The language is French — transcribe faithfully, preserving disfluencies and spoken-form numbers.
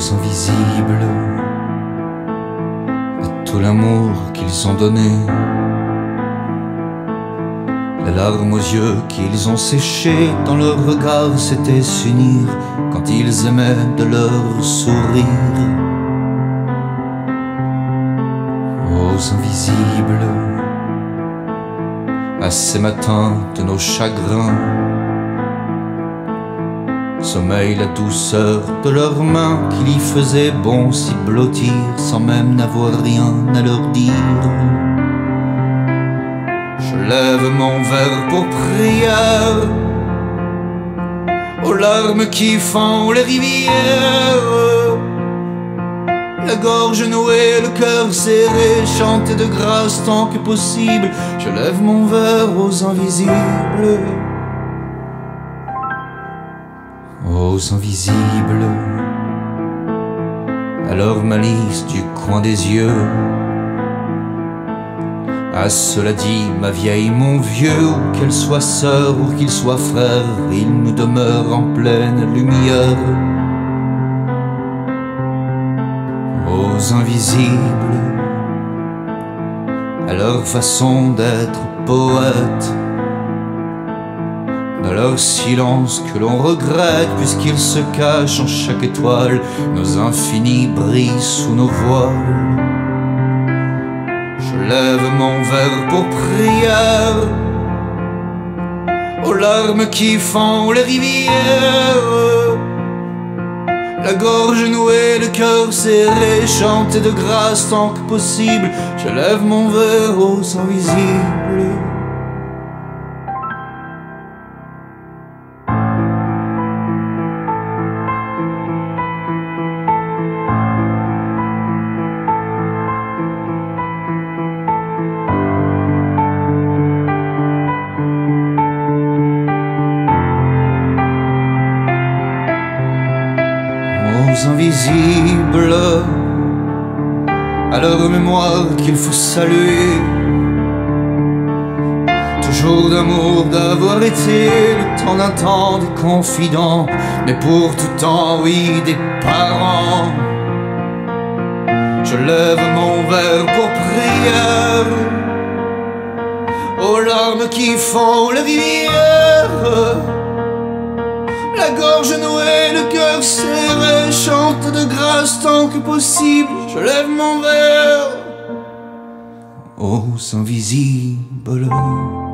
aux invisibles, à tout l'amour qu'ils ont donné, les larmes aux yeux qu'ils ont séchées, dans leur regard s'étaient s'unir quand ils aimaient de leur sourire. Aux invisibles, à ces matins de nos chagrins, sommeille la douceur de leurs mains qui y faisaient bon s'y blottir sans même n'avoir rien à leur dire. Je lève mon verre pour prière aux larmes qui font les rivières, la gorge nouée, le cœur serré, chanter de grâce tant que possible. Je lève mon verre aux invisibles, aux invisibles, à leur malice du coin des yeux. À cela dit, ma vieille, mon vieux, où qu'elle soit sœur ou qu'il soit frère, il nous demeure en pleine lumière. Aux invisibles, à leur façon d'être poète, dans leur silence que l'on regrette, puisqu'ils se cachent en chaque étoile, nos infinis brillent sous nos voiles. Je lève mon verre pour prière aux larmes qui font les rivières, la gorge nouée, le cœur serré, chanter de grâce tant que possible. Je lève mon verre aux invisibles. Aux invisibles, à leur mémoire qu'il faut saluer, toujours d'amour d'avoir été le temps d'un temps des confidents, mais pour tout temps, oui, des parents. Je lève mon verre pour prière aux larmes qui font la rivière, la gorge nouée, le cœur serré, chante de grâce tant que possible. Je lève mon verre aux invisibles.